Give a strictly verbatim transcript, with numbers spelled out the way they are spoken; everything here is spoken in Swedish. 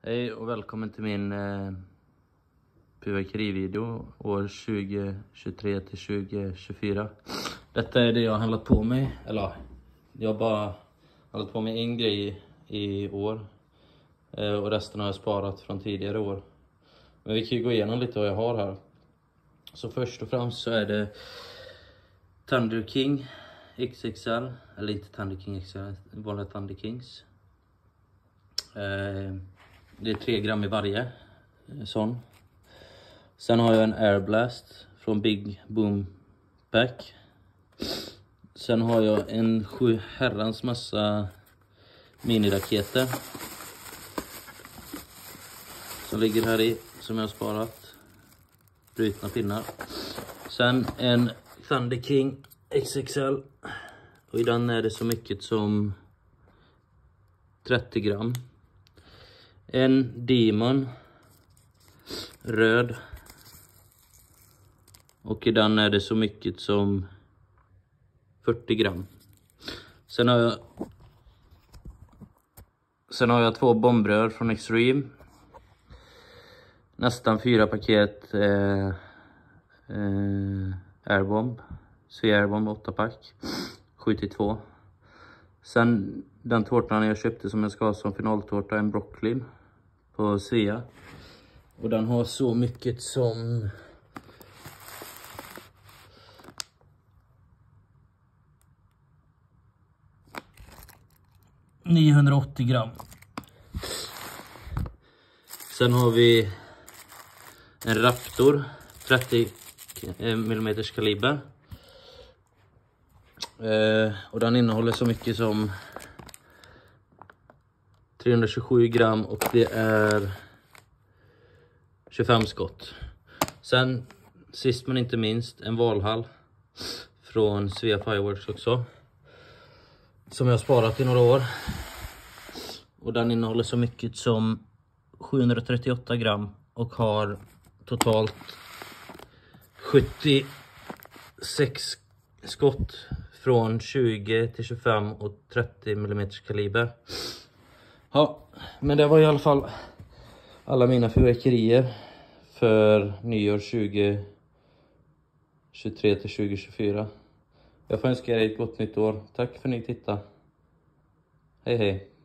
Hej och välkommen till min eh, fyrverkerivideo år tjugo tjugotre till tjugo tjugofyra. Detta är det jag har handlat på mig, eller jag har bara handlat på mig en grej i år eh, och resten har jag sparat från tidigare år. Men vi kan ju gå igenom lite vad jag har här. Så först och främst så är det Thunder King X X L, eller inte Thunder King X X L, vanliga Thunder Kings. Eh, Det är tre gram i varje sån. Sen har jag en Airblast från Big Boom Pack. Sen har jag en sju herrans massa miniraketer som ligger här i, som jag har sparat. Brutna pinnar. Sen en Thunder King X X L. Och i den är det så mycket som trettio gram. En Demon röd, och i den är det så mycket som fyrtio gram. Sen har jag Sen har jag två bombrör från Extreme. Nästan fyra paket eh, eh, Airbomb. C Airbomb åtta pack. sju till två. Sen den tårtan jag köpte som jag ska ha som finaltårta, en broccoli på Svea. Och den har så mycket som niohundraåttio gram. Sen har vi en Raptor trettio millimeter kaliber. Eh, och den innehåller så mycket som trehundratjugosju gram, och det är tjugofem skott. Sen sist men inte minst en Valhall från Svea Fireworks också, som jag har sparat i några år. Och den innehåller så mycket som sjuhundratrettioåtta gram och har totalt sjuttiosex skott från tjugo till tjugofem och trettio millimeter kaliber. Ja, men det var i alla fall alla mina fyrverkerier för nyår tjugo tjugotre till tjugo tjugofyra. Jag får önska er ett gott nytt år. Tack för att ni tittade. Hej hej.